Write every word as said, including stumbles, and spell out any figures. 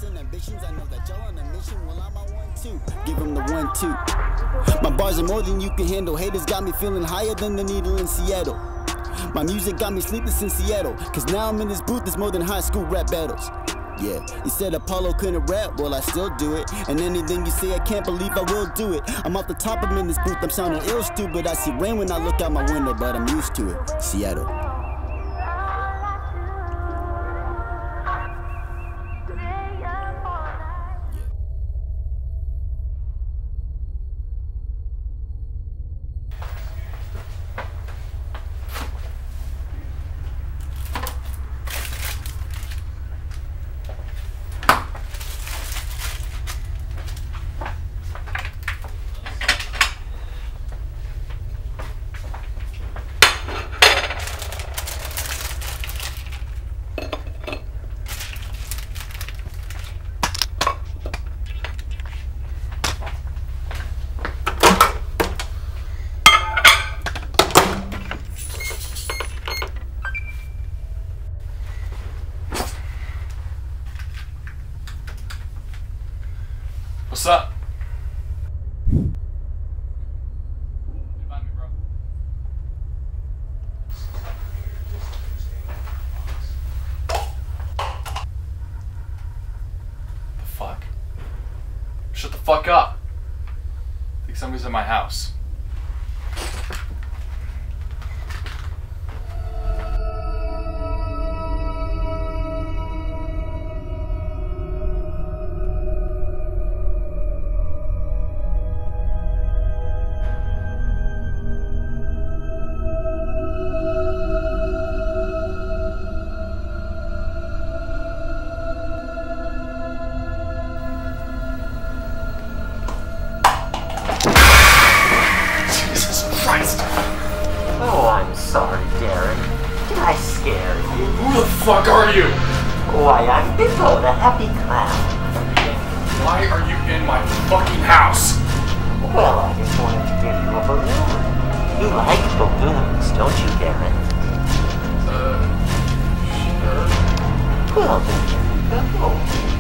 hopes and ambitions. I know that y'all on a mission. Well, I'm on one too. Give them the one two. My bars are more than you can handle. Haters got me feeling higher than the needle in Seattle. My music got me sleepless in Seattle. Cause now I'm in this booth, it's more than high school rap battles. Yeah, you said Apollo couldn't rap, well I still do it. And anything you say I can't believe I will do it. I'm off the top, I'm in this booth, I'm sounding ill stupid. I see rain when I look out my window, but I'm used to it. Seattle. What's up? Invite me, bro. The fuck? Shut the fuck up. I think somebody's in my house. Oh, I'm sorry, Darren. Did I scare you? Who the fuck are you? Why, I'm Biffo, the happy clown. Why are you in my fucking house? Well, I just wanted to give you a balloon. You like balloons, don't you, Darren? Uh, sure. Well, then here you go.